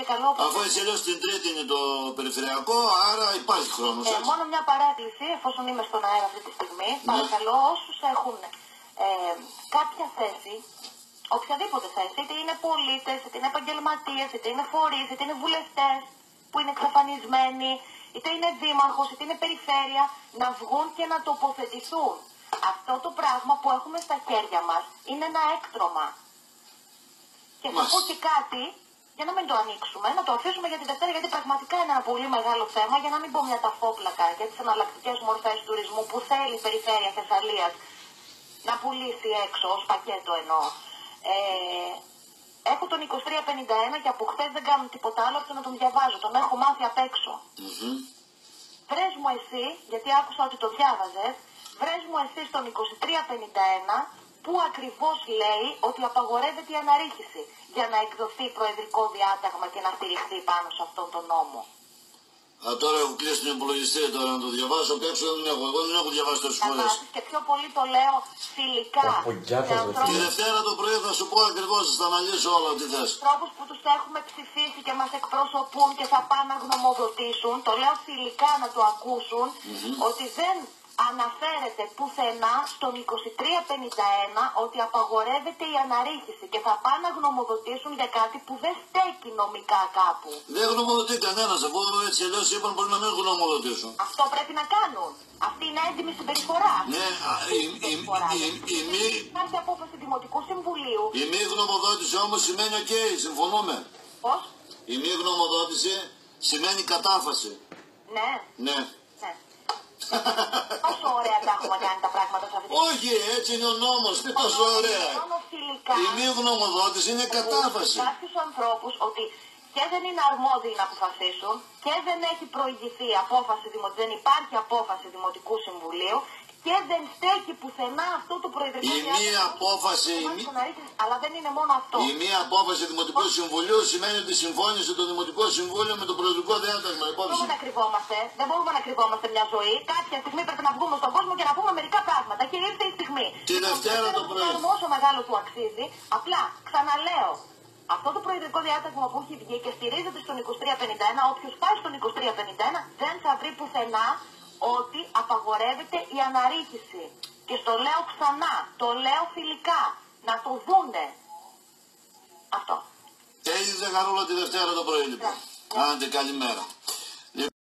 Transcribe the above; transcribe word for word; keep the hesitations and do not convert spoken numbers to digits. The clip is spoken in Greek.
καλό. Αφού έτσι αλλιώς την Τρίτη είναι το περιφερειακό, άρα υπάρχει χρόνος. Ε, μόνο μια παράκληση, εφόσον είμαι στον αέρα αυτή τη στιγμή, ναι. Παρακαλώ όσους έχουν ε, κάποια θέση, οποιαδήποτε θέση, είτε είναι πολίτες, είτε είναι επαγγελματίες, είτε είναι φορείς, είτε είναι βουλευτές που είναι εξαφανισμένοι, είτε είναι δήμαρχος, είτε είναι περιφέρεια, να βγουν και να τοποθετηθούν. Αυτό το πράγμα που έχουμε στα χέρια μας είναι ένα έκτρωμα. Και θα πω και κάτι, για να μην το ανοίξουμε, να το αφήσουμε για την Δευτέρα, γιατί πραγματικά είναι ένα πολύ μεγάλο θέμα, για να μην πω μια ταφόπλακα για τις εναλλακτικές μορφές τουρισμού που θέλει η περιφέρεια Θεσσαλίας να πουλήσει έξω, ως πακέτο εννοώ. Ε, έχω τον είκοσι τρία πενήντα ένα και από χθες δεν κάνω τίποτα άλλο από το να τον διαβάζω, τον έχω μάθει απ' έξω. Mm-hmm. Βρες μου εσύ, γιατί άκουσα ότι το διάβαζες, βρες μου εσύ στον είκοσι τρία πενήντα ένα που ακριβώς λέει ότι απαγορεύεται η αναρρίχηση για να εκδοθεί προεδρικό διάταγμα και να στηριχθεί πάνω σε αυτόν τον νόμο. Α, τώρα έχω κλείσει τον υπολογιστή τώρα να το διαβάσω απ' έξω, δεν έχω, εγώ δεν έχω διαβάσει τόσες φορές. Και πιο πολύ το λέω φιλικά. Τη Δευτέρα το πρωί θα σου πω ακριβώς, θα αναλύσω όλα ό,τι θες. Τρόπους που τους έχουμε ψηφίσει και μας εκπροσωπούν και θα πάνε να γνωμοδοτήσουν, το λέω φιλικά να το ακούσουν, mm-hmm. ότι δεν αναφέρεται πουθενά στον είκοσι τρία πενήντα ένα ότι απαγορεύεται η αναρρίχηση και θα πάνε να γνωμοδοτήσουν για κάτι που δεν στέκει νομικά κάπου. Δεν γνωμοδοτεί κανένας, αφού έτσι αλλιώς είπαν μπορεί να μην γνωμοδοτήσουν. Αυτό πρέπει να κάνουν. Αυτή είναι έντιμη συμπεριφορά. Ναι, η μη... Υπάρχει απόφαση Δημοτικού Συμβουλίου. Η μη γνωμοδότηση όμως σημαίνει οκ, okay, συμφωνούμε. Πώς? Η μη γνωμοδότηση σημαίνει κατάφαση. Ναι. Ναι. Πόσο ωραία τα έχουμε κάνει τα πράγματα σε αυτή τη στιγμή. Όχι, έτσι είναι ο νόμος, τι τόσο ωραία. Η μη γνωμοδότηση είναι κατάφαση. Κάποιους ανθρώπους ότι και δεν είναι αρμόδιοι να αποφασίσουν και δεν έχει προηγηθεί απόφαση, δεν υπάρχει απόφαση Δημοτικού Συμβουλίου και δεν στέκει πουθενά αυτό το προεδρικό η μία απόφαση. Αλλά δεν είναι μόνο αυτό. Η μία απόφαση Δημοτικού Συμβουλίου σημαίνει ότι συμφώνησε το Δημοτικό Συμβούλιο με το προεδρικό διάταγμα. Δεν μπορούμε να κρυβόμαστε. Δεν μπορούμε να κρυβόμαστε μια ζωή. Κάποια στιγμή πρέπει να βγούμε στον κόσμο και να πούμε μερικά πράγματα. Και ήρθε η στιγμή. Τη Δευτέρα το πρωί. Όσο μεγάλο του αξίζει, απλά ξαναλέω. Αυτό το προεδρικό διάταγμα που έχει βγει και στηρίζεται στον είκοσι τρία πενήντα ένα, όποιος πάει στον είκοσι τρία πενήντα ένα δεν θα βρει πουθενά ότι απαγορεύεται η αναρρίχηση. Και στο λέω ξανά, το λέω φιλικά, να το δούνε. Αυτό. Έγινε Χαρούλα τη Δευτέρα το πρωί λοιπόν. Άντε καλημέρα.